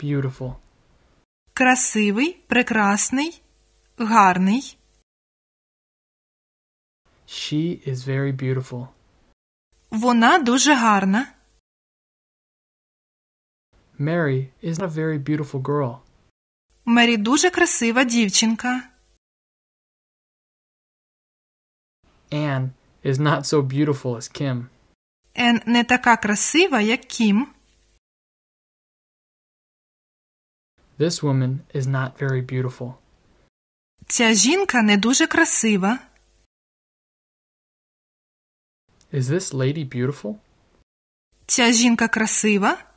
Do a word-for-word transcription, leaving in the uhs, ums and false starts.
beautiful. Красивий, прекрасний, гарний. She is very beautiful. Вона дуже гарна. Mary is not a very beautiful girl. Мері дуже красива дівчинка. Anne is not so beautiful as Kim. Ен не така красива, як Кім. This woman is not very beautiful. Ця жінка не дуже красива. Is this lady beautiful? Ця жінка красива.